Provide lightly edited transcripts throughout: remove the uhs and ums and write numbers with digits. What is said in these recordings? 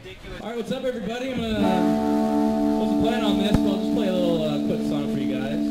Alright, what's up everybody? Wasn't planning on this, but I'll just play a little quick song for you guys.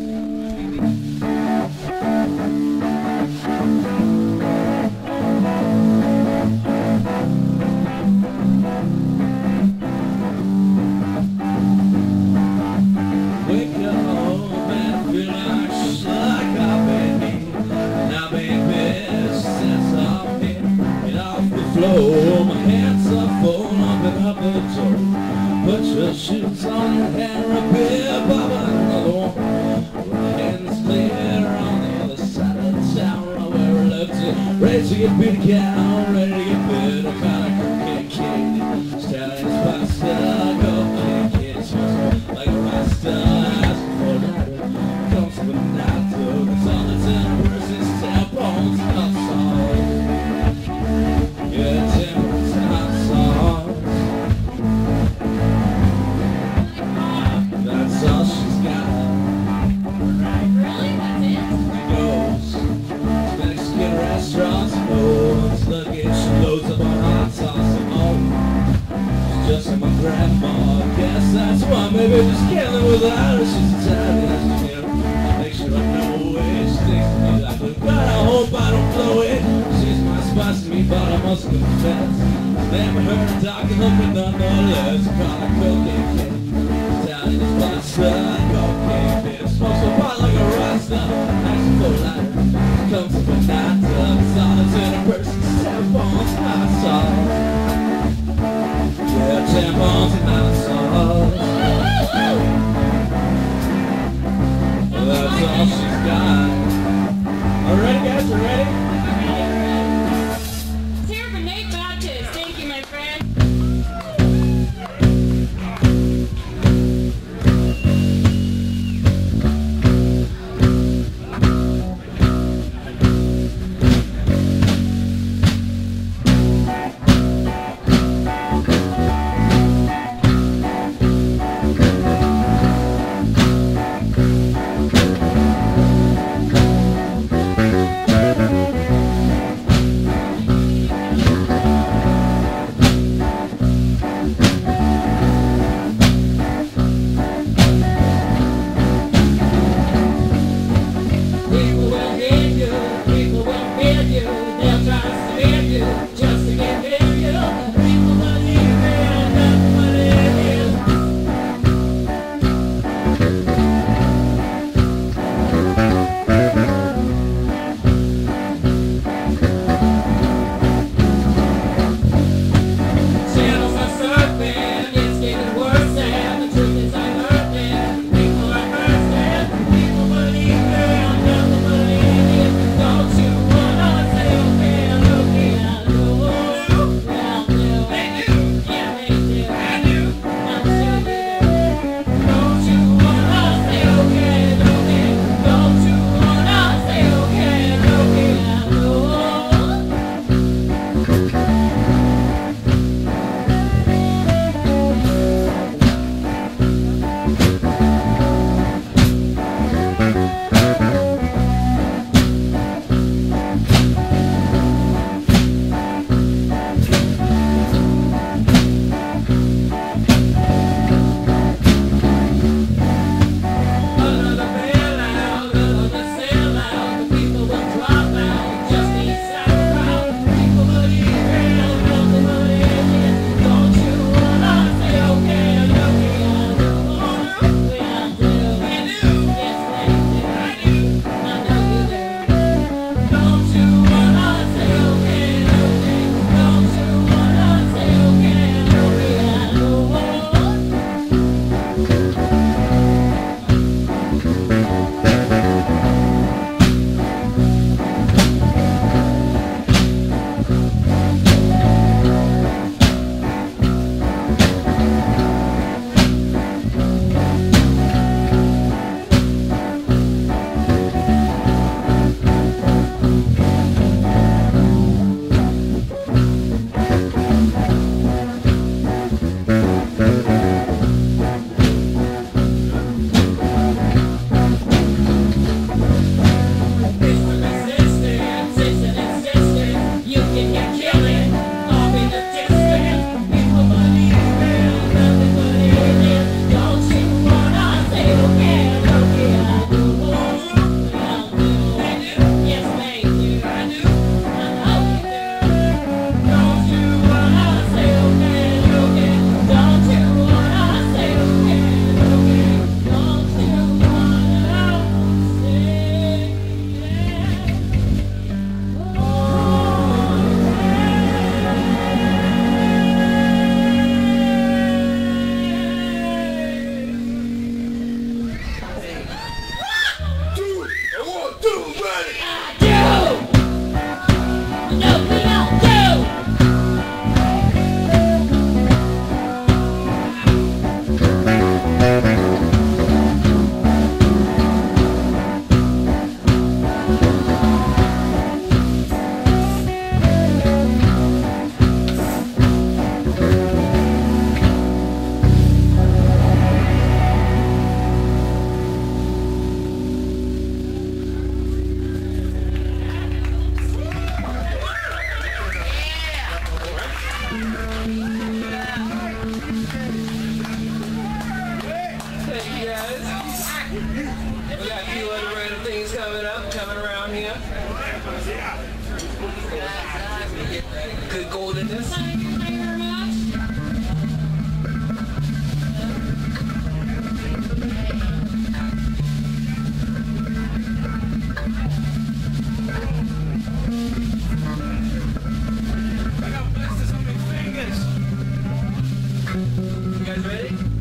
Wake up and feel like stuck up in me. And I've been pissed since I'm here. Get off the floor, my hands are full. Up the door. Put your shoes on and a beer, pop another one. With hands clear on the other side of town, where we're left to ready to get beat down, ready to get bit. I'm kinda cocaine, stallions pasta, cocaine kids, like a rasta. Ask for that, comes with a night, that's all that's in a person's tampons, not songs. Yeah, tampons, not songs. That's all she's got. Really? That's it? She goes to Mexican restaurants, loads luggage, she loads up on hot sauce and home. She's just like my grandma, guess that's why maybe just can't live without her. She's Italian, you know, make sure I know it. She thinks of me like, but God, I hope I don't blow it. She's my spicy meatball, I must confess. Never heard a talking hook, but nonetheless, call her cocaine kid. Italian pasta, cocaine bitch, smokes a pot like a rasta. Action for lighter, comes up at night, it's all that's in a person's tampons, hot sauce. Yeah, tampons and hot sauce. Well, that's all she's got. Alright guys, you ready? Let's hear it for Nate Baptist. Thank you, my friend. Thank you guys. We got a few other random things coming around here. Good goldenness. Thank you very much. I got blisters on my fingers. You guys ready?